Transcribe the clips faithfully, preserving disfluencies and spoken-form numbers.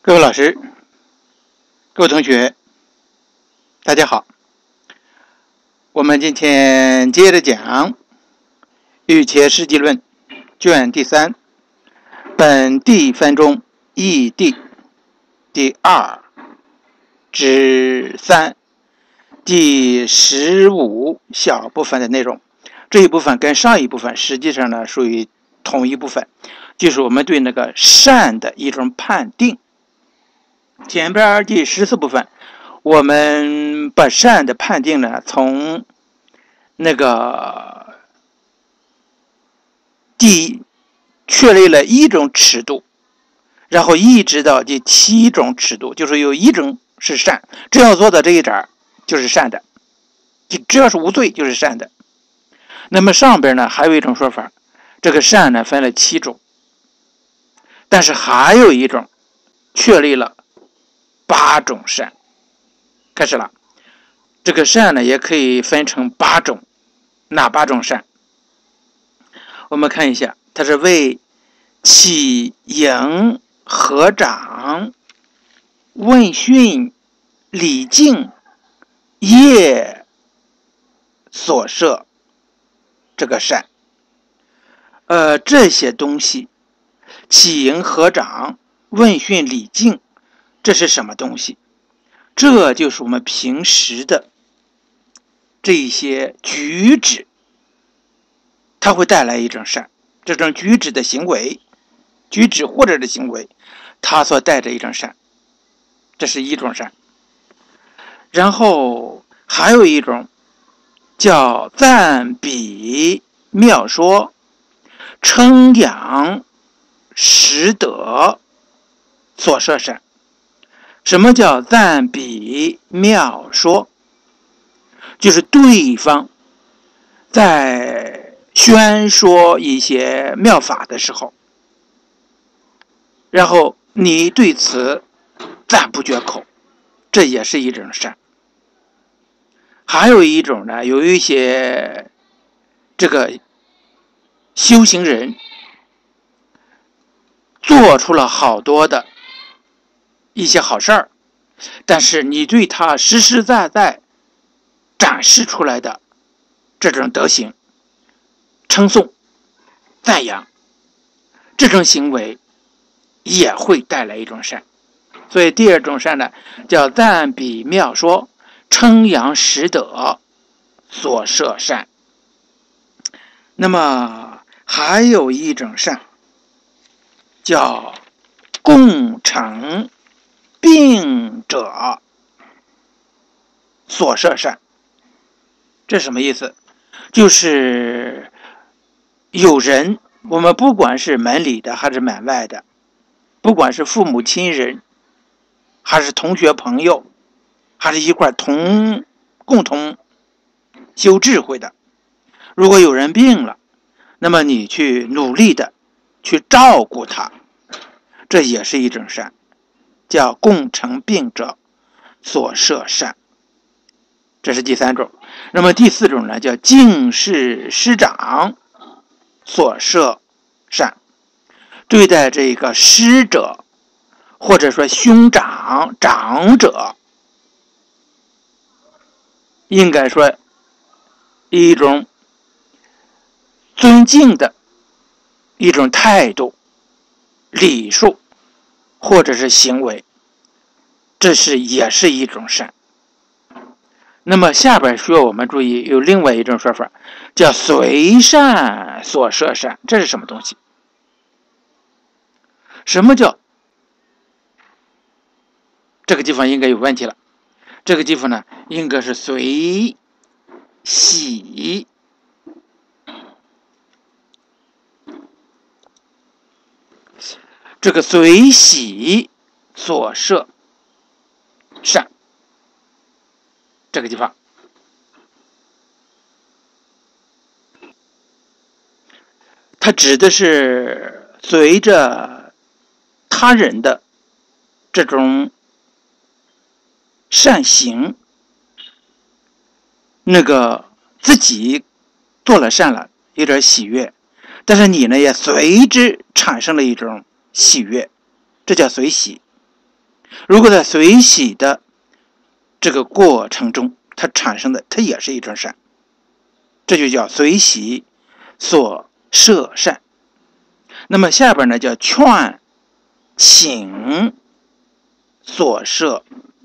各位老师，各位同学，大家好。我们今天接着讲《瑜伽师地论》卷第三，本地分中义地第二至三第十五小部分的内容。这一部分跟上一部分实际上呢属于同一部分，就是我们对那个善的一种判定。前边第十四部分，我们把善的判定呢，从那个第确立了一种尺度，然后一直到第七种尺度，就是有一种是善，只要做到这一点就是善的，只要是无罪就是善的。那么上边呢还有一种说法，这个善呢分了七种，但是还有一种确立了八种善。开始了，这个善呢也可以分成八种，哪八种善？我们看一下，它是为起迎合掌问讯礼敬业所设这个善。呃，这些东西，起迎合掌问讯礼敬，这是什么东西？这就是我们平时的这些举止，它会带来一种善。这种举止的行为，举止或者的行为，它所带着一种善，这是一种善。然后还有一种叫赞比妙说称扬实德所设善。什么叫赞比妙说？就是对方在宣说一些妙法的时候，然后你对此赞不绝口，这也是一种善。还有一种呢，有一些这个修行人做出了好多的一些好事儿，但是你对他实实在在展示出来的这种德行称颂赞扬，这种行为也会带来一种善。所以第二种善呢，叫赞比妙说称扬实德所设善。那么还有一种善叫共成并者所设善。这什么意思？就是有人，我们不管是门里的还是门外的，不管是父母亲人还是同学朋友，还是一块同共同修智慧的，如果有人病了，那么你去努力的去照顾他，这也是一种善，叫共成并者所设善。这是第三种。那么第四种呢，叫敬事师长所设善。对待这个师者或者说兄长长者，应该说一种尊敬的一种态度、礼数或者是行为，这是也是一种善。那么下边需要我们注意，有另外一种说法，叫随善所设善。这是什么东西？什么叫？这个地方应该有问题了。这个地方呢，应该是随喜。这个随喜所设善，这个地方，它指的是随着他人的这种善行，那个自己做了善了，有点喜悦，但是你呢也随之产生了一种喜悦，这叫随喜。 如果在随喜的这个过程中，它产生的，它也是一种善，这就叫随喜所摄善。那么下边呢，叫劝请所摄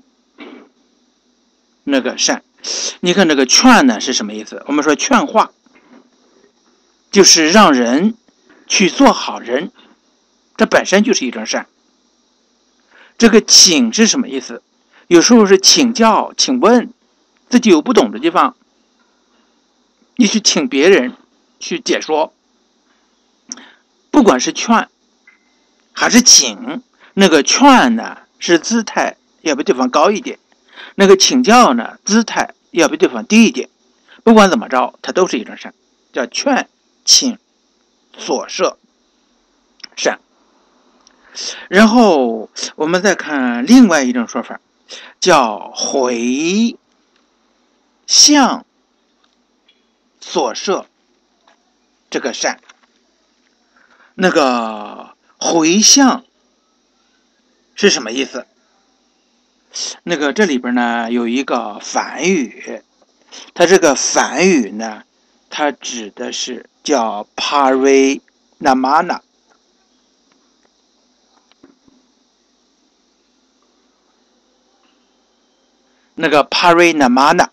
那个善。你看这个劝呢是什么意思？我们说劝化，就是让人去做好人，这本身就是一种善。这个请是什么意思？有时候是请教、请问，自己有不懂的地方，你去请别人去解说。不管是劝还是请，那个劝呢是姿态要比对方高一点，那个请教呢姿态要比对方低一点。不管怎么着，它都是一种善，叫劝请所摄善。然后我们再看另外一种说法，叫回向所摄这个善。那个回向是什么意思？那个这里边呢有一个梵语，它这个梵语呢，它指的是叫 parinamana。那个 parinamana，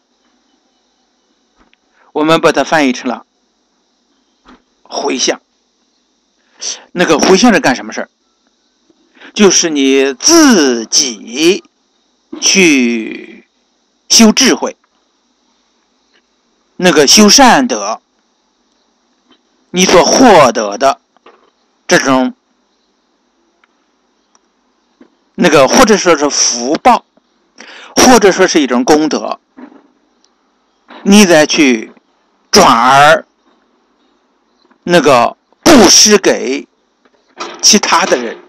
我们把它翻译成了回向。那个回向是干什么事儿？就是你自己去修智慧，那个修善德，你所获得的这种那个，或者说是福报，或者说是一种功德，你再去转而那个布施给其他的人，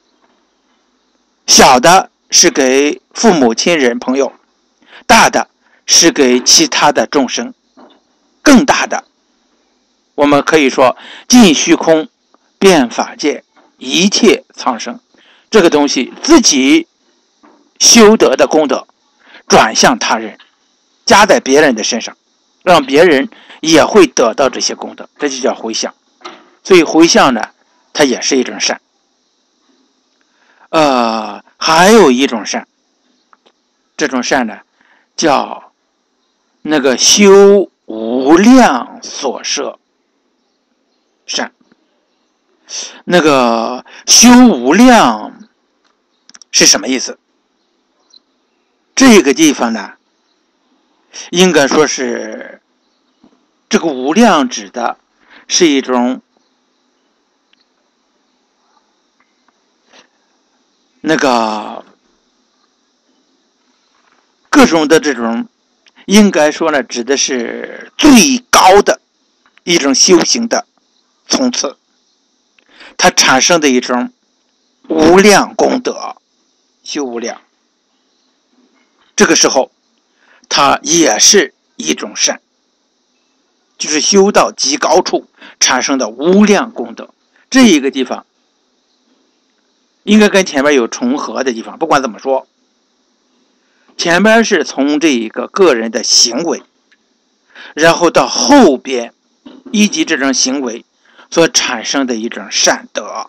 小的是给父母亲人朋友，大的是给其他的众生，更大的我们可以说尽虚空遍法界一切苍生，这个东西自己修得的功德转向他人，加在别人的身上，让别人也会得到这些功德，这就叫回向。所以回向呢，它也是一种善。呃，还有一种善，这种善呢，叫那个修无量所摄善。那个修无量是什么意思？这个地方呢，应该说是这个无量指的是一种那个各种的这种，应该说呢，指的是最高的一种修行的层次，它产生的一种无量功德，修无量。这个时候，它也是一种善，就是修到极高处产生的无量功德。这一个地方应该跟前面有重合的地方，不管怎么说，前边是从这一个个人的行为，然后到后边以及这种行为所产生的一种善德，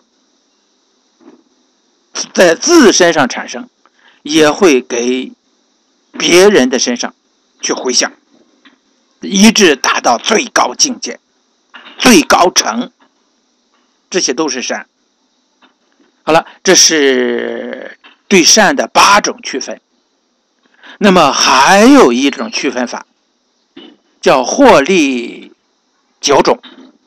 在自身上产生，也会给别人的身上去回向，一直达到最高境界、最高层，这些都是善。好了，这是对善的八种区分。那么还有一种区分法，叫获利九种。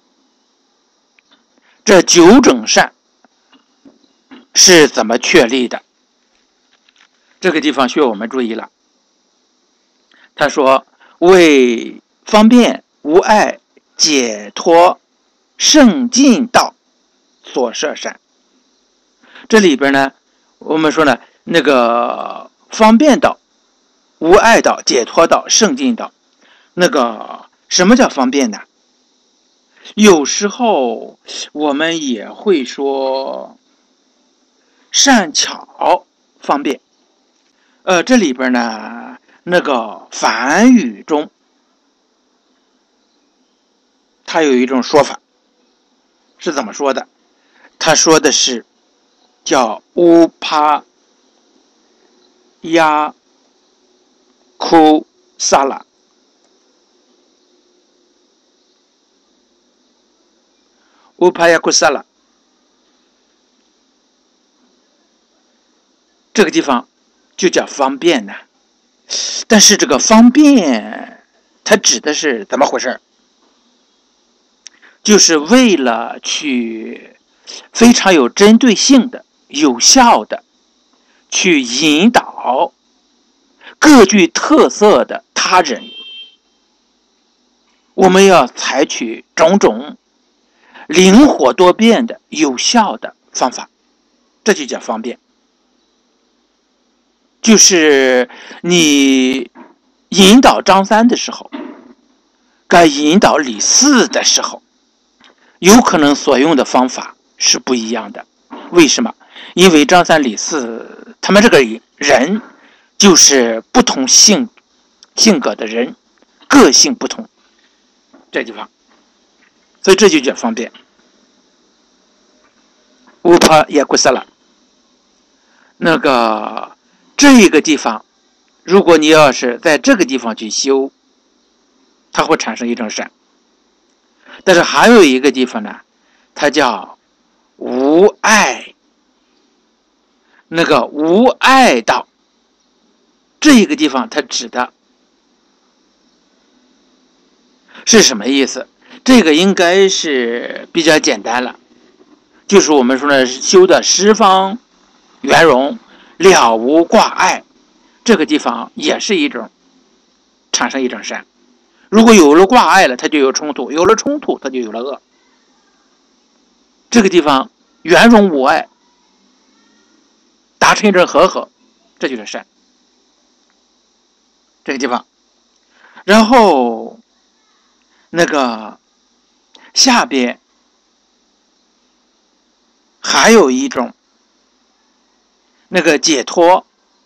这九种善是怎么确立的？这个地方需要我们注意了。他说，为方便无碍解脱圣尽道所摄善。这里边呢，我们说呢，那个方便道、无碍道、解脱道、圣尽道，那个什么叫方便呢？有时候我们也会说善巧方便， 呃，这里边呢，那个梵语中，它有一种说法，是怎么说的？他说的是叫乌帕亚库萨拉，乌帕亚库萨拉，这个地方就叫方便呢。但是这个方便，它指的是怎么回事？就是为了去非常有针对性的、有效的去引导各具特色的他人，我们要采取种种灵活多变的、有效的方法，这就叫方便。就是你引导张三的时候，该引导李四的时候，有可能所用的方法是不一样的。为什么？因为张三李四他们这个人就是不同性性格的人，个性不同，这地方，所以这就叫方便。乌帕也库萨拉，那个这个地方，如果你要是在这个地方去修，它会产生一种善。但是还有一个地方呢，它叫无碍，那个无碍道，这一个地方它指的是什么意思？这个应该是比较简单了，就是我们说的修的十方圆融，了无挂碍，这个地方也是一种产生一种善。如果有了挂碍了，它就有冲突，有了冲突，它就有了恶。这个地方圆融无碍，达成一种和合，这就是善。这个地方，然后那个下边还有一种那个解脱，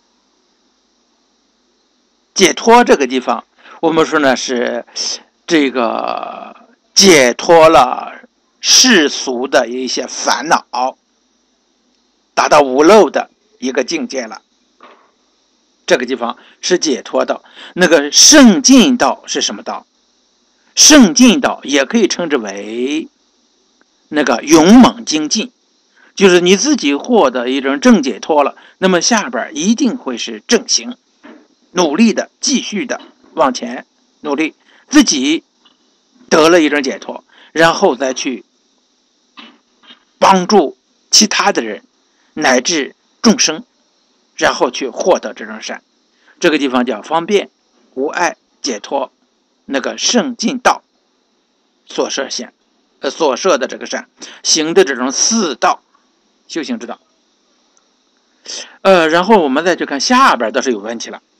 解脱这个地方，我们说呢是这个解脱了世俗的一些烦恼，达到无漏的一个境界了。这个地方是解脱道。那个圣进道是什么道？圣进道也可以称之为那个勇猛精进，就是你自己获得一种正解脱了，那么下边一定会是正行，努力的继续的往前努力，自己得了一种解脱，然后再去帮助其他的人乃至众生，然后去获得这种善。这个地方叫方便无碍解脱，那个圣进道所设现呃所设的这个善行的这种四道修行之道。呃，然后我们再去看下边，倒是有问题了。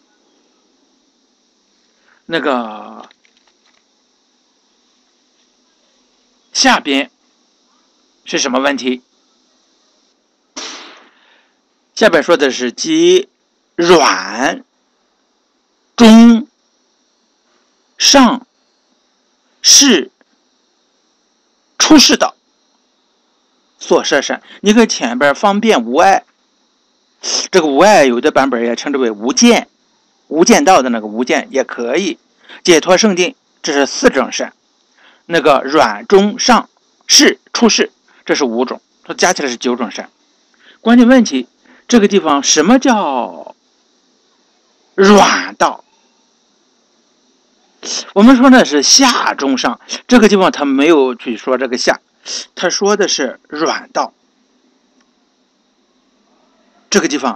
那个下边是什么问题？下边说的是即软、中、上、士、出世道所设善。你看前边方便无碍，这个无碍有的版本也称之为无间，无间道的那个无间也可以。解脱圣定，这是四种善。那个软、中、上、士、出世，这是五种，这加起来是九种善。关键问题，这个地方什么叫软道？我们说呢是下中上，这个地方他没有去说这个下，他说的是软道。这个地方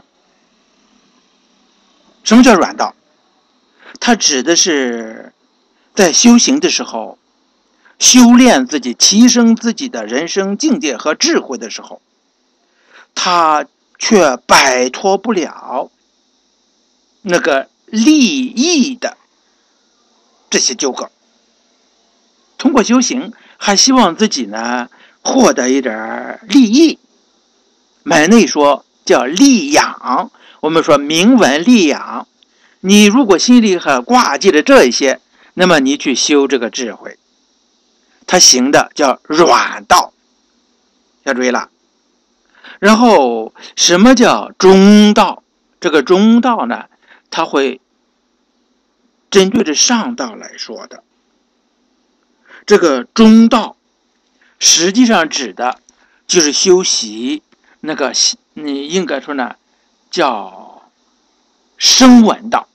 什么叫软道？它指的是在修行的时候，修炼自己、提升自己的人生境界和智慧的时候，他却摆脱不了那个利益的这些纠葛。通过修行，还希望自己呢获得一点利益。门内说叫利养， 我们说明文利养，你如果心里还挂记着这一些，那么你去修这个智慧，它行的叫软道，要注意了。然后什么叫中道？这个中道呢，它会针对着上道来说的。这个中道实际上指的就是修习那个，你应该说呢叫声闻道。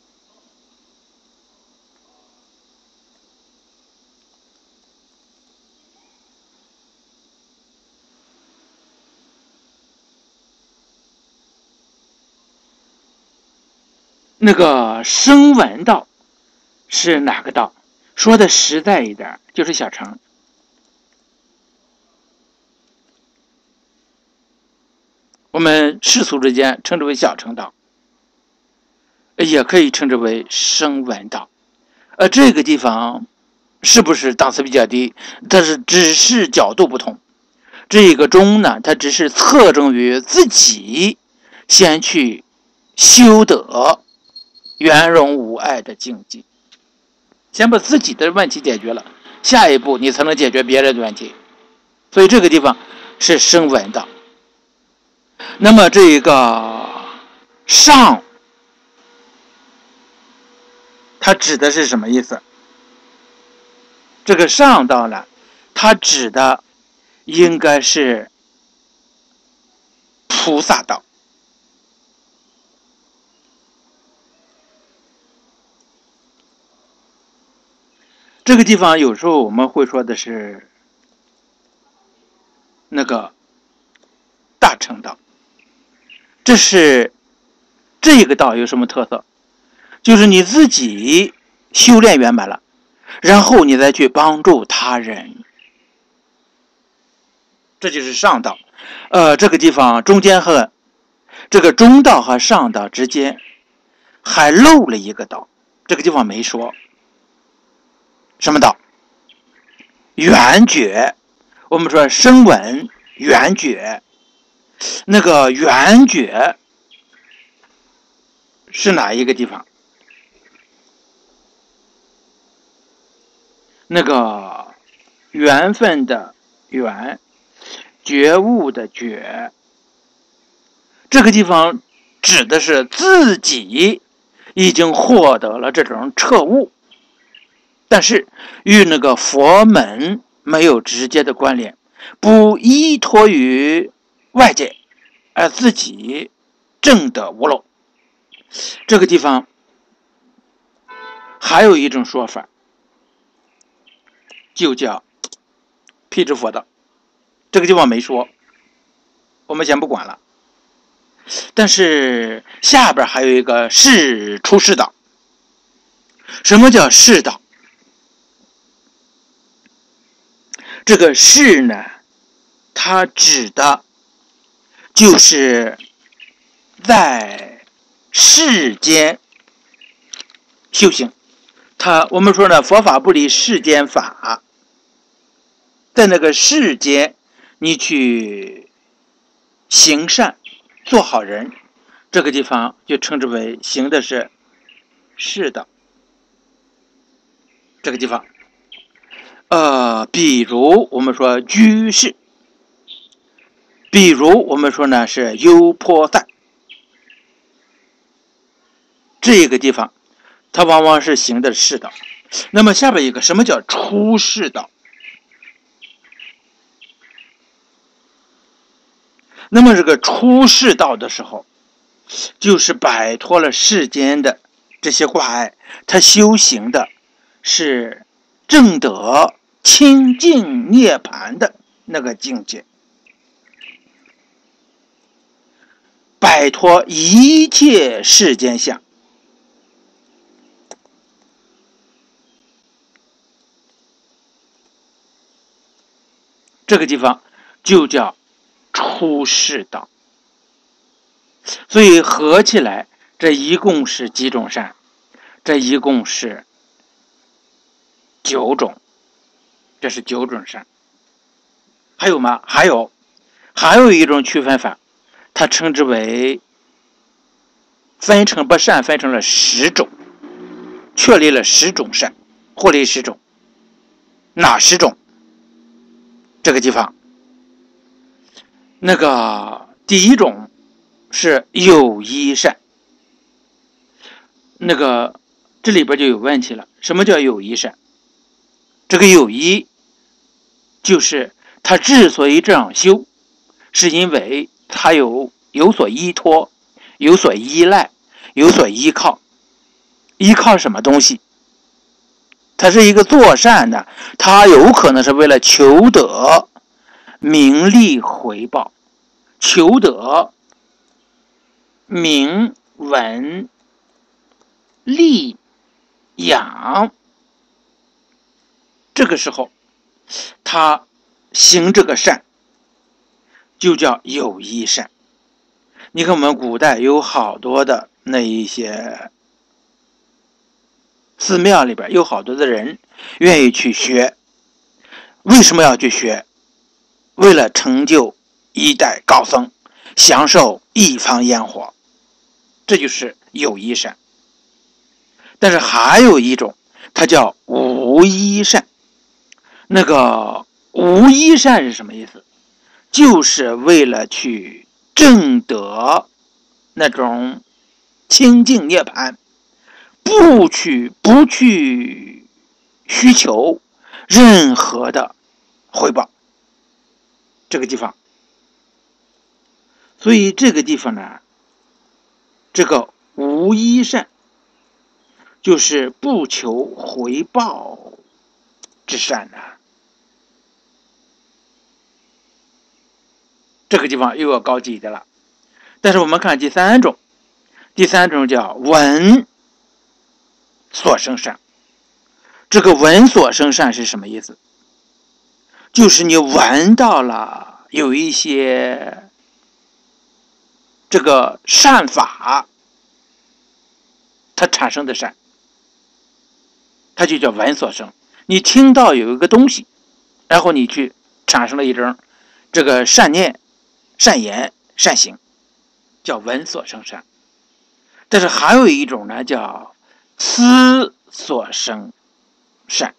那个声闻道是哪个道？说的实在一点，就是小乘。我们世俗之间称之为小乘道，也可以称之为声闻道。呃，这个地方是不是档次比较低？但是只是角度不同。这个中呢，它只是侧重于自己先去修得圆融无碍的境界，先把自己的问题解决了，下一步你才能解决别人的问题。所以这个地方是声闻道。那么这个上，它指的是什么意思？这个上道呢，它指的应该是菩萨道。这个地方有时候我们会说的是那个大乘道。这是这个道有什么特色？就是你自己修炼圆满了，然后你再去帮助他人，这就是上道。呃，这个地方中间和这个中道和上道之间还漏了一个道，这个地方没说。什么道？圆觉。我们说声闻圆觉，那个圆觉是哪一个地方？那个缘分的缘，觉悟的觉，这个地方指的是自己已经获得了这种彻悟，但是与那个佛门没有直接的关联，不依托于外界，而自己证得无漏。这个地方还有一种说法，就叫辟支佛道。这个地方没说，我们先不管了。但是下边还有一个是出世道。什么叫世道？这个世呢，它指的就是在世间修行。它我们说呢，佛法不离世间法，在那个世间你去行善做好人，这个地方就称之为行的是世道。这个地方呃，比如我们说居士，比如我们说呢是优婆塞，这个地方它往往是行的世道。那么下边一个，什么叫出世道？那么这个出世道的时候，就是摆脱了世间的这些挂碍，他修行的是证得清净涅槃的那个境界，摆脱一切世间相。这个地方就叫出世道。所以合起来，这一共是几种善？这一共是九种，这是九种善。还有吗？还有，还有一种区分法，它称之为分成把善分成了十种，确立了十种善，获利十种。哪十种？这个地方，那个第一种是有一善，那个这里边就有问题了。什么叫有一善？这个有一就是他之所以这样修，是因为他有有所依托，有所依赖，有所依靠。依靠什么东西？他是一个做善的，他有可能是为了求得名利回报，求得名闻利养。这个时候他行这个善就叫有一善。你看我们古代有好多的那一些寺庙里边有好多的人愿意去学，为什么要去学？为了成就一代高僧，享受一方烟火，这就是有一善。但是还有一种，它叫无一善。那个无一善是什么意思？就是为了去证得那种清净涅槃，不去不去需求任何的回报。这个地方，所以这个地方呢，这个无一善就是不求回报之善呢。这个地方又要高级的了。但是我们看第三种，第三种叫闻所生善。这个闻所生善是什么意思？就是你闻到了有一些这个善法，它产生的善，它就叫闻所生。你听到有一个东西，然后你去产生了一种这个善念、善言、善行，叫闻所生善。但是还有一种呢，叫思所生善。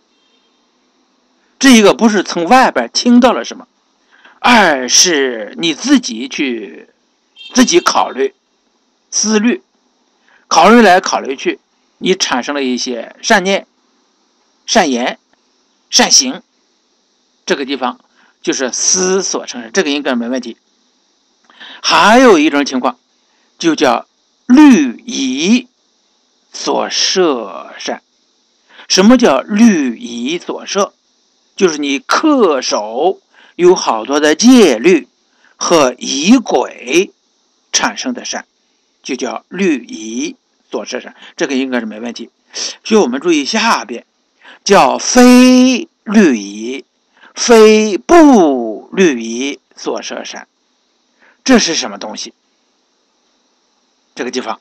这一个不是从外边听到了什么，而是你自己去自己考虑、思虑，考虑来考虑去，你产生了一些善念、善言、善行。这个地方就是思所生善，这个应该没问题。还有一种情况，就叫虑以所摄善。什么叫虑以所摄？就是你恪守有好多的戒律和仪轨产生的善，就叫虑以所摄善，这个应该是没问题。所以我们注意下边叫非虑以，非不虑以所摄善。这是什么东西？这个地方，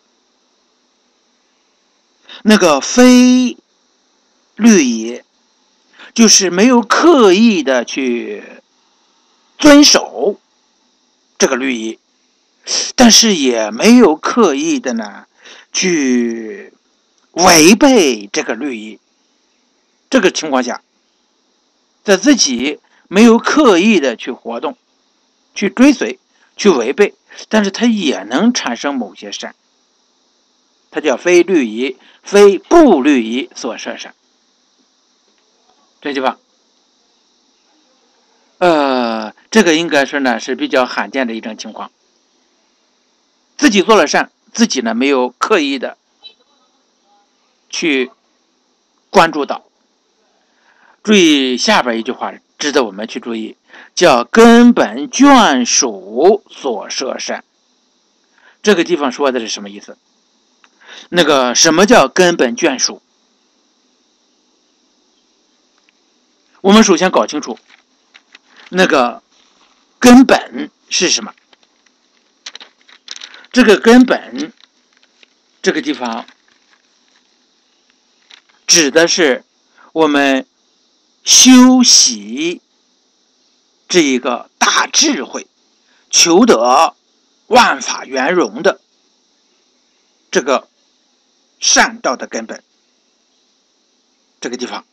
那个非虑以就是没有刻意的去遵守这个律仪，但是也没有刻意的呢去违背这个律仪。这个情况下，在自己没有刻意的去活动、去追随、去违背，但是它也能产生某些善，它叫非律仪、非不律仪所摄善。这地方，呃，这个应该是呢是比较罕见的一种情况。自己做了善，自己呢没有刻意的去关注到。注意下边一句话值得我们去注意，叫根本眷属所摄善。这个地方说的是什么意思？那个什么叫根本眷属？我们首先搞清楚那个根本是什么。这个根本这个地方指的是我们修习这一个大智慧，求得万法圆融的这个善道的根本。这个地方，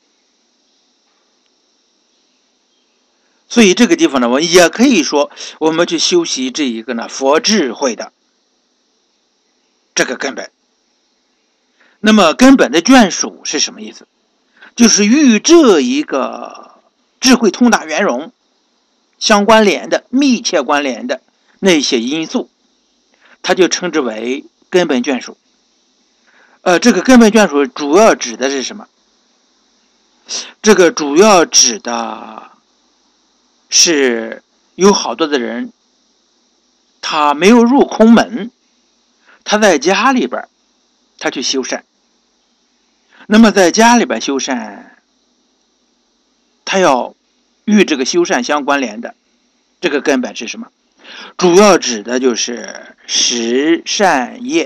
所以这个地方呢，我们也可以说，我们去修习这一个呢佛智慧的这个根本。那么根本的眷属是什么意思？就是与这一个智慧通达圆融相关联的、密切关联的那些因素，它就称之为根本眷属。呃，这个根本眷属主要指的是什么？这个主要指的是有好多的人，他没有入空门，他在家里边他去修善。那么在家里边修善，他要与这个修善相关联的这个根本是什么？主要指的就是十善业。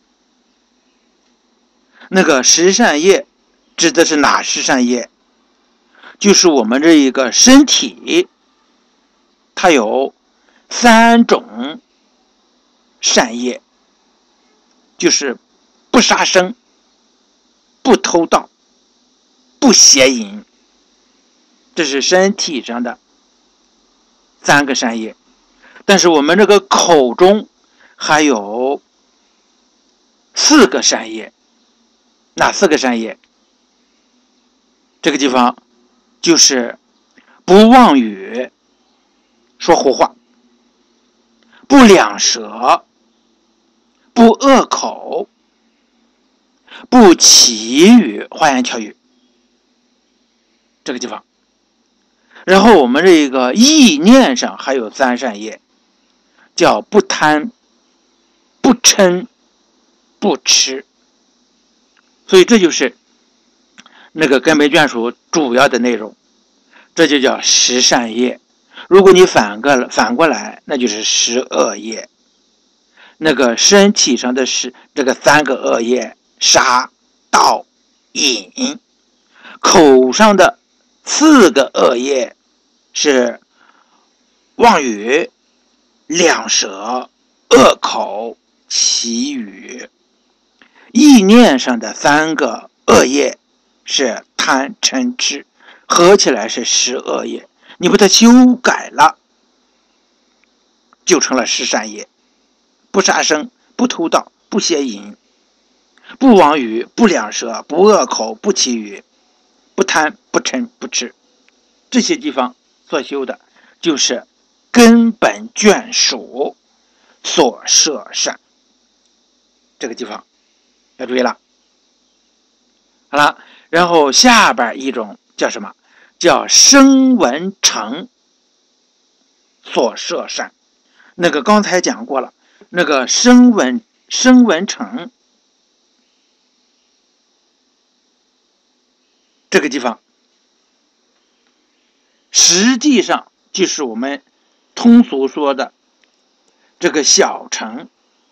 那个十善业指的是哪十善业？就是我们这一个身体，它有三种善业，就是不杀生、不偷盗、不邪淫，这是身体上的三个善业。但是我们这个口中还有四个善业，哪四个善业？这个地方就是不妄语，说胡话；不两舌；不恶口；不绮语，花言巧语。这个地方，然后我们这个意念上还有三善业，叫不贪、不嗔、不痴。所以这就是那个根本眷属主要的内容，这就叫十善业。如果你反过反过来，那就是十恶业。那个身体上的是这个三个恶业：杀、盗、淫；口上的四个恶业是妄语、两舌、恶口、绮语；意念上的三个恶业是贪嗔痴，合起来是十恶业。你把它修改了，就成了十善业：不杀生、不偷盗、不邪淫、不妄语、不两舌、不恶口、不绮语、不贪、不嗔、不痴。这些地方所修的就是根本眷属所摄善。这个地方要注意了。好了，然后下边一种叫什么？叫声闻乘所摄善。那个刚才讲过了，那个声闻声闻乘这个地方，实际上就是我们通俗说的这个小乘。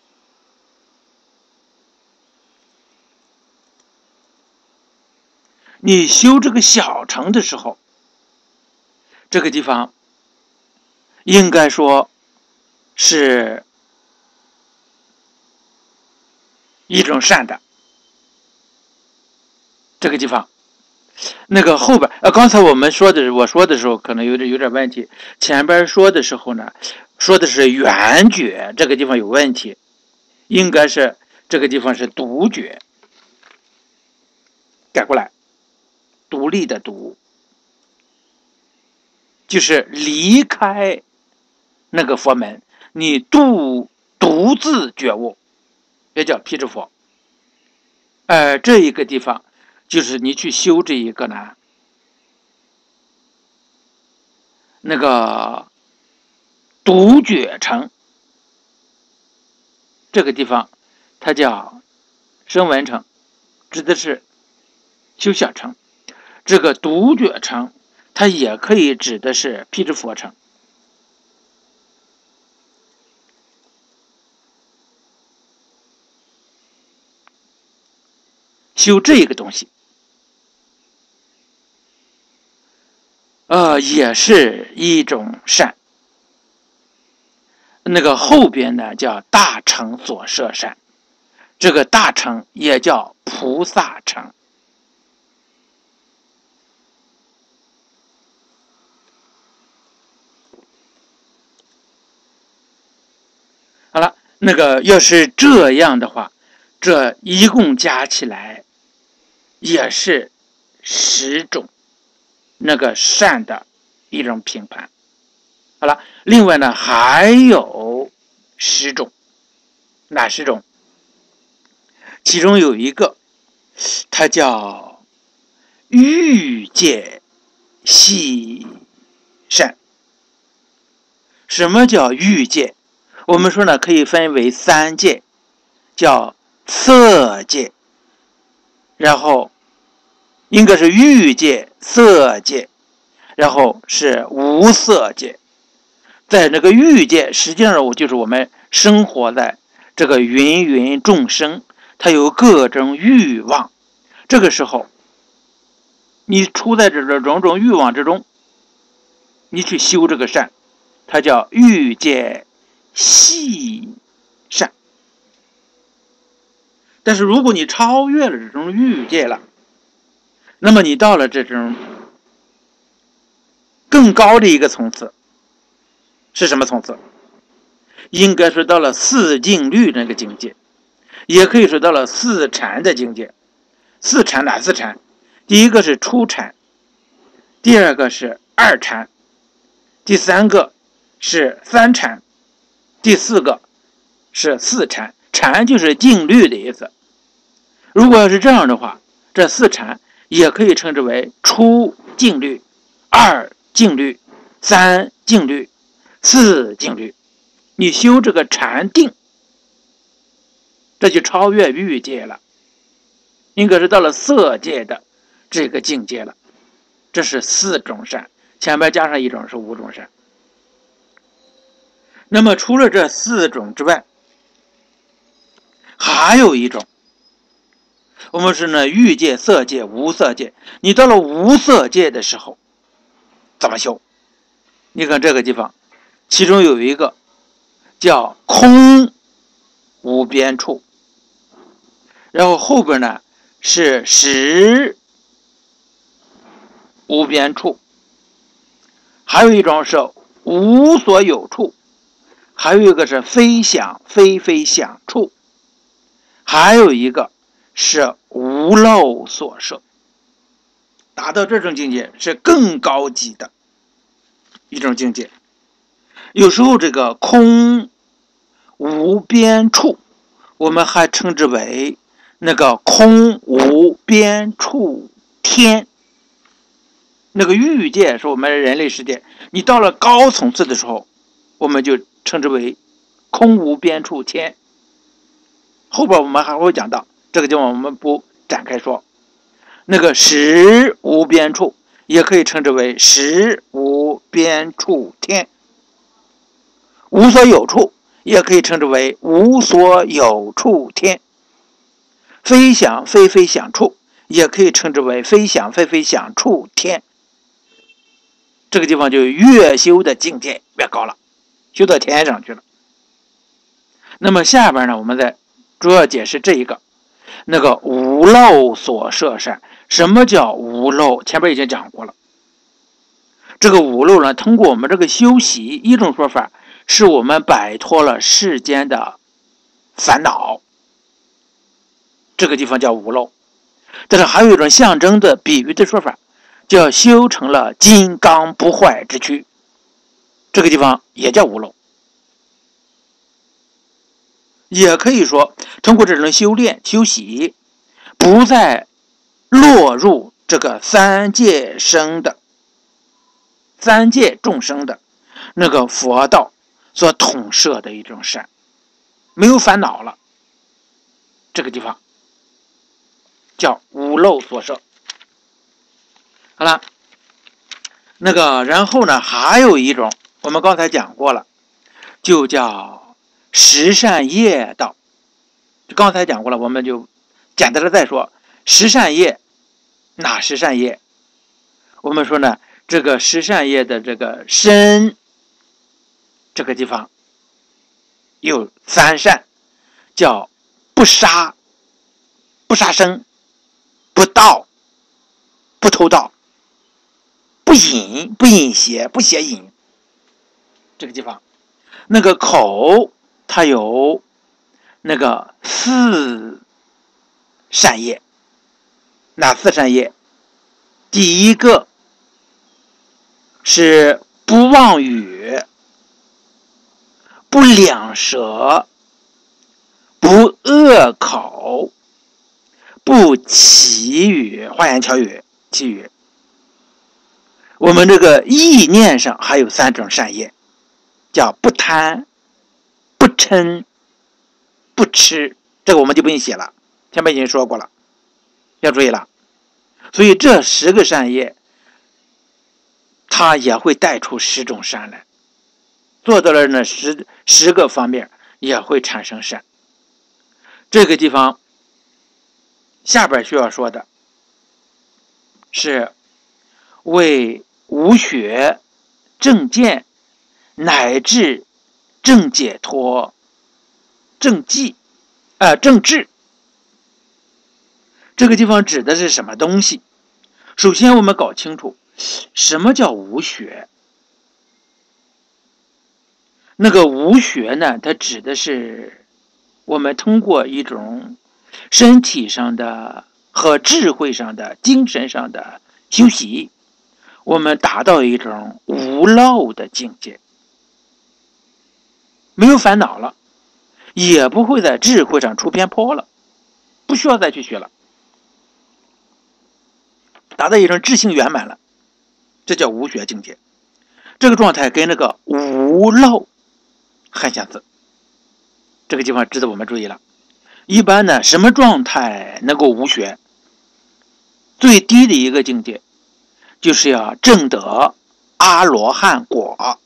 你修这个小乘的时候，这个地方应该说是一种善的。这个地方那个后边呃，刚才我们说的我说的时候可能有点有点问题，前边说的时候呢，说的是圆觉，这个地方有问题，应该是这个地方是独觉，改过来，独立的独，就是离开那个佛门，你独独自觉悟，也叫辟支佛。呃，这一个地方就是你去修这一个呢，那个独觉乘，这个地方它叫声闻乘，指的是修小乘。这个独觉乘它也可以指的是辟支佛乘。修这个东西呃，也是一种善。那个后边呢叫大乘所摄善， 这个大乘也叫菩萨乘。好了，那个要是这样的话，这一共加起来也是十种那个善的一种评判。好了，另外呢还有十种，哪十种？其中有一个，它叫欲界系善。什么叫欲界？我们说呢，可以分为三界，叫色界，然后应该是欲界、色界，然后是无色界。在那个欲界，实际上我就是我们生活在这个芸芸众生，它有各种欲望。这个时候，你处在这种种欲望之中，你去修这个善，它叫欲界系善。但是如果你超越了这种欲界了，那么你到了这种更高的一个层次，是什么层次？应该是到了四静虑那个境界，也可以说到了四禅的境界。四禅哪四禅？第一个是初禅，第二个是二禅，第三个是三禅，第四个是四禅。禅就是静虑的意思。如果要是这样的话，这四禅也可以称之为初静虑、二静虑、三静虑、四静虑。你修这个禅定，这就超越欲界了，应该是到了色界的这个境界了。这是四种善，前面加上一种是五种善。那么除了这四种之外，还有一种，我们是呢欲界、色界、无色界。你到了无色界的时候，怎么修？你看这个地方，其中有一个叫空无边处，然后后边呢是识无边处，还有一种是无所有处，还有一个是非想非非想处，还有一个是无漏所摄。达到这种境界是更高级的一种境界。有时候这个空无边处，我们还称之为那个空无边处天。那个欲界是我们人类世界，你到了高层次的时候，我们就称之为空无边处天。后边我们还会讲到，这个地方我们不展开说。那个识无边处也可以称之为识无边处天，无所有处也可以称之为无所有处天，非想非非想处也可以称之为非想非非想处天。这个地方就越修的境界越高了，修到天上去了。那么下边呢，我们再主要解释这一个那个无漏所摄善。什么叫无漏？前面已经讲过了。这个无漏呢，通过我们这个修习，一种说法是我们摆脱了世间的烦恼，这个地方叫无漏。但是还有一种象征的比喻的说法，叫修成了金刚不坏之躯，这个地方也叫无漏。也可以说通过这种修炼修习，不再落入这个三界生的三界众生的那个佛道所统摄的一种善，没有烦恼了，这个地方叫无漏所摄。好了，那个然后呢还有一种我们刚才讲过了，就叫十善业道。刚才讲过了，我们就简单的再说。十善业哪十善业？我们说呢，这个十善业的这个身这个地方有三善，叫不杀，不杀生，不盗，不偷盗，不淫，不淫邪，不邪淫。这个地方，那个口它有那个四善业，哪四善业？第一个是不妄语，不两舌，不恶口，不绮语，花言巧语，绮语。我们这个意念上还有三种善业，叫不贪、不嗔、不痴，这个我们就不用写了，前面已经说过了，要注意了。所以这十个善业，它也会带出十种善来，做到了呢十十个方面也会产生善。这个地方下边需要说的是为无学、正见乃至正解脱、正寂、呃正智。这个地方指的是什么东西？首先我们搞清楚什么叫无学。那个无学呢，它指的是我们通过一种身体上的和智慧上的、精神上的修习，我们达到一种无漏的境界，没有烦恼了，也不会在智慧上出偏颇了，不需要再去学了，达到一种智性圆满了，这叫无学境界。这个状态跟那个无漏很相似，这个地方值得我们注意了。一般呢，什么状态能够无学？最低的一个境界就是要证得阿罗汉果，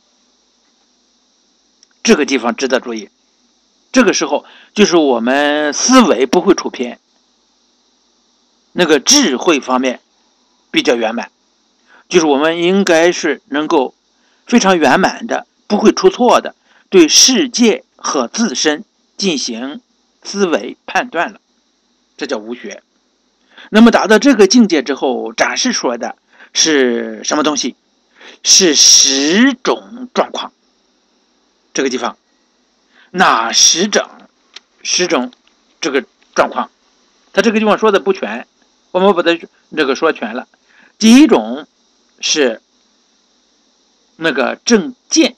这个地方值得注意。这个时候就是我们思维不会出偏，那个智慧方面比较圆满，就是我们应该是能够非常圆满的，不会出错的，对世界和自身进行思维判断了，这叫无学。那么达到这个境界之后，展示出来的是什么东西？是十种状况。这个地方哪十种？十种这个状况，他这个地方说的不全，我们把它这个说全了。第一种是那个正见，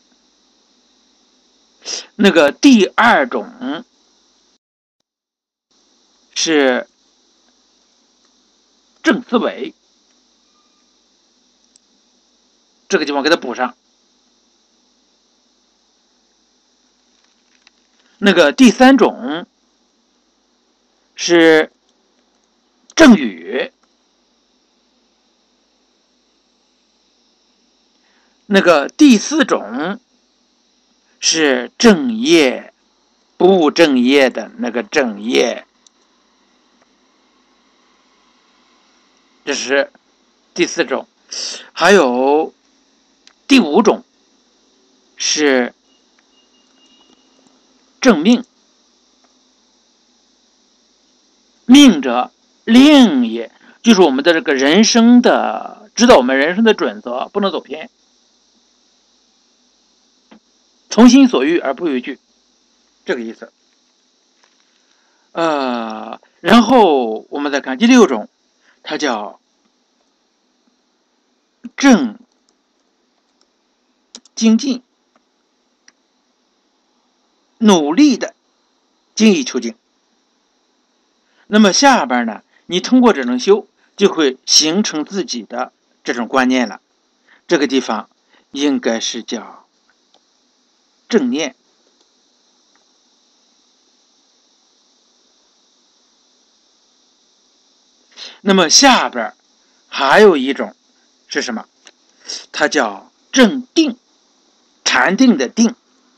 那个第二种是正思维，这个地方给它补上。那个第三种是正语，那个第四种是正业，不务正业的那个正业，这是第四种。还有第五种是正命，命者令也，就是我们的这个人生的，指导我们人生的准则，不能走偏，从心所欲而不逾矩，这个意思。呃，然后我们再看第六种，它叫正精进，努力的精益求精。那么下边呢，你通过这种修，就会形成自己的这种观念了。这个地方应该是叫正念。那么下边还有一种是什么？它叫正定，禅定的定。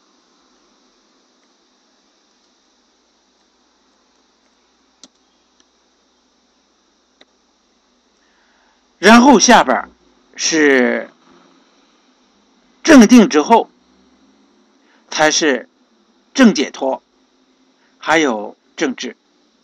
然后下边是正定之后才是正解脱， 还有正智。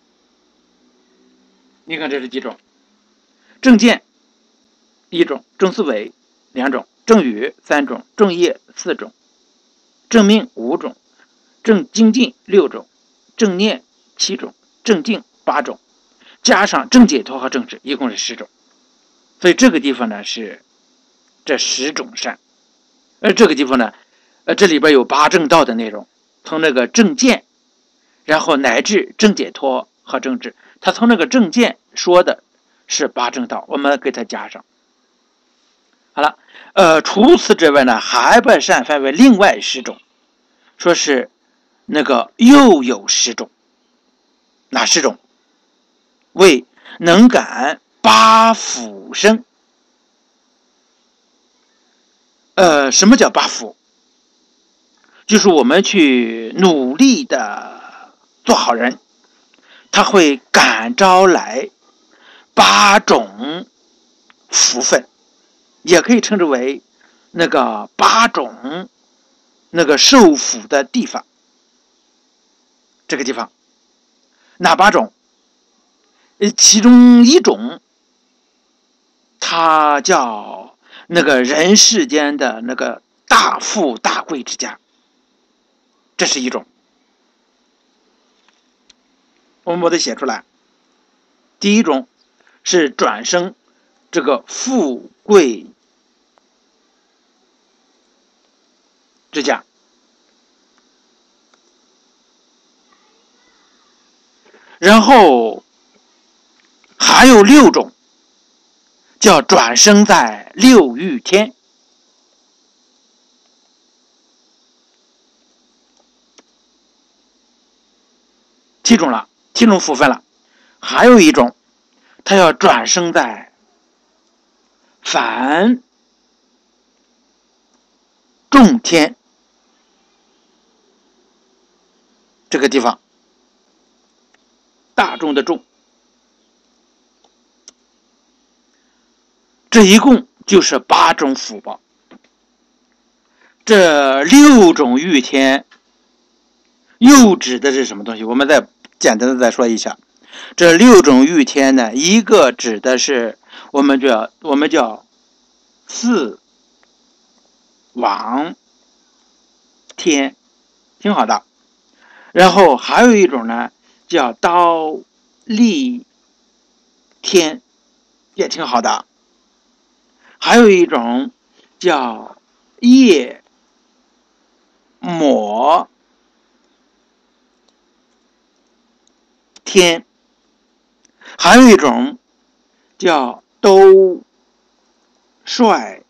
你看这是几种？正见一种，正思维两种，正语三种，正业四种，正命五种，正精进六种，正念七种，正定八种，加上正解脱和正智，一共是十种。所以这个地方呢是这十种善。而这个地方呢，呃，这里边有八正道的内容，从那个正见，然后乃至正解脱和正智，他从那个正见说的是八正道，我们给它加上。好了，呃，除此之外呢，还把善分为另外十种，说是那个又有十种，哪十种？为能感八福生。呃，什么叫八福？就是我们去努力的做好人，他会感召来八种福分，也可以称之为那个八种那个受福的地方。这个地方哪八种？其中一种，它叫那个人世间的那个大富大贵之家，这是一种。我们把它写出来。第一种是转生这个富贵之家，然后还有六种叫转生在六欲天。七种了，七种福分了。还有一种，它要转生在凡众天这个地方，大众的众，这一共就是八种福报。这六种欲天又指的是什么东西？我们再简单的再说一下。这六种欲天呢，一个指的是我们叫我们叫四王天，挺好的。然后还有一种呢叫刀立天，也挺好的。还有一种叫夜抹天，还有一种叫兜率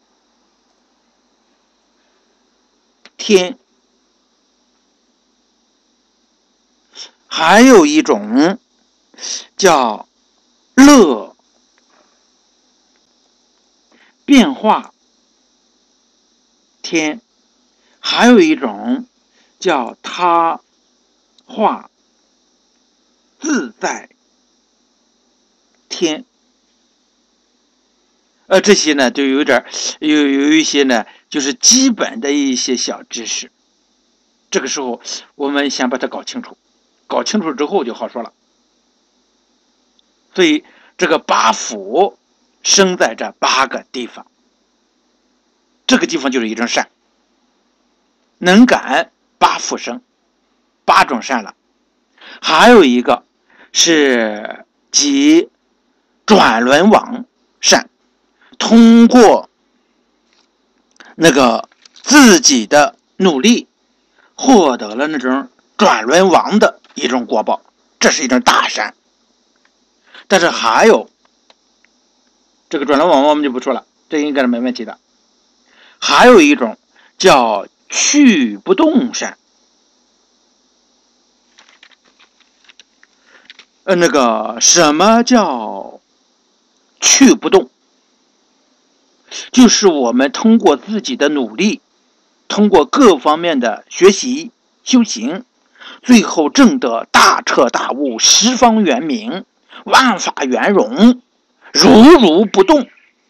天，还有一种叫乐变化天，还有一种叫他化自在天。呃，这些呢，就有点有有一些呢，就是基本的一些小知识。这个时候，我们先把它搞清楚，搞清楚之后就好说了。所以，这个八福生在这八个地方，这个地方就是一种善，能感八福生，八种善了。还有一个是即转轮王善，通过那个自己的努力获得了那种转轮王的一种果报，这是一种大善。但是还有这个转轮王我们就不说了，这应该是没问题的。还有一种叫去不动善。呃，那个什么叫去不动？就是我们通过自己的努力，通过各方面的学习修行，最后证得大彻大悟，十方圆明，万法圆融，如如不动，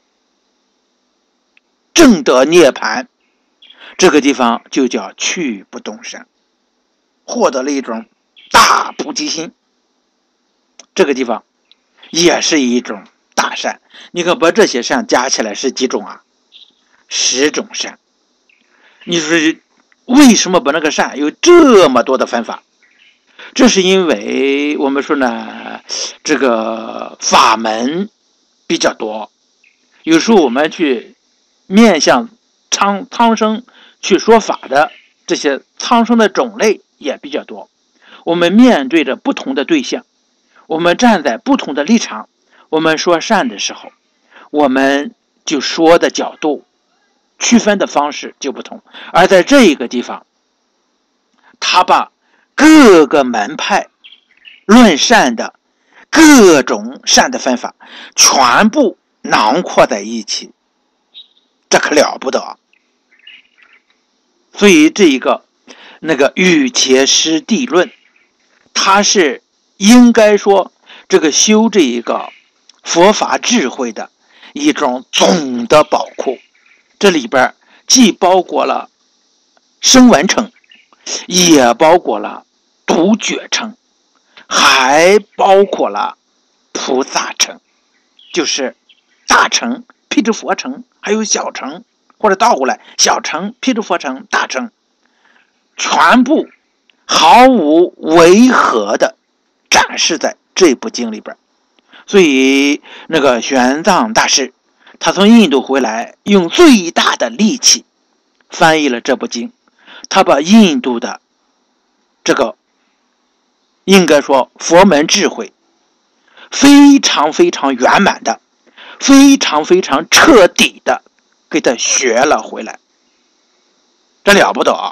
证得涅槃。这个地方就叫去不动善，获得了一种大菩提心，这个地方也是一种大善。你看把这些善加起来是几种啊？十种善。你说为什么把那个善有这么多的分法？这是因为我们说呢，这个法门比较多，有时候我们去面向苍苍生去说法的这些苍生的种类也比较多。我们面对着不同的对象，我们站在不同的立场，我们说善的时候，我们就说的角度区分的方式就不同。而在这一个地方，他把各个门派论善的各种善的分法全部囊括在一起，这可了不得。所以这一个那个瑜伽师地论，它是应该说这个修这一个佛法智慧的一种总的宝库。这里边既包括了声闻乘，也包括了独觉乘，还包括了菩萨乘，就是大乘、辟支佛乘，还有小乘，或者倒过来，小乘、辟支佛乘、大乘，全部毫无违和的展示在这部经里边。所以那个玄奘大师他从印度回来，用最大的力气翻译了这部经。他把印度的这个应该说佛门智慧非常非常圆满的，非常非常彻底的给他学了回来，这了不得啊！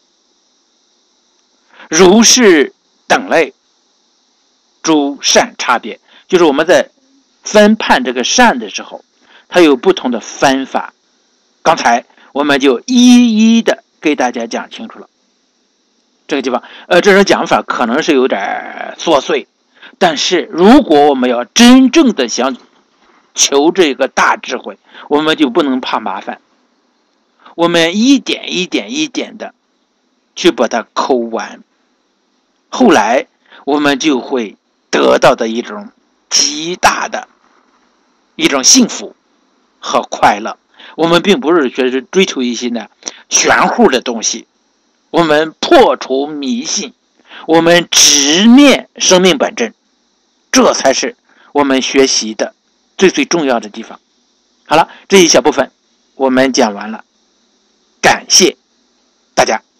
如是等类，诸善差别，就是我们在分判这个善的时候，它有不同的分法。刚才我们就一一的给大家讲清楚了。这个地方，呃，这种讲法可能是有点琐碎，但是如果我们要真正的想求这个大智慧，我们就不能怕麻烦，我们一点一点一点的去把它抠完，后来我们就会得到的一种极大的一种幸福和快乐。我们并不是觉得追求一些呢玄乎的东西，我们破除迷信，我们直面生命本真，这才是我们学习的最最重要的地方。好了，这一小部分我们讲完了，感谢大家。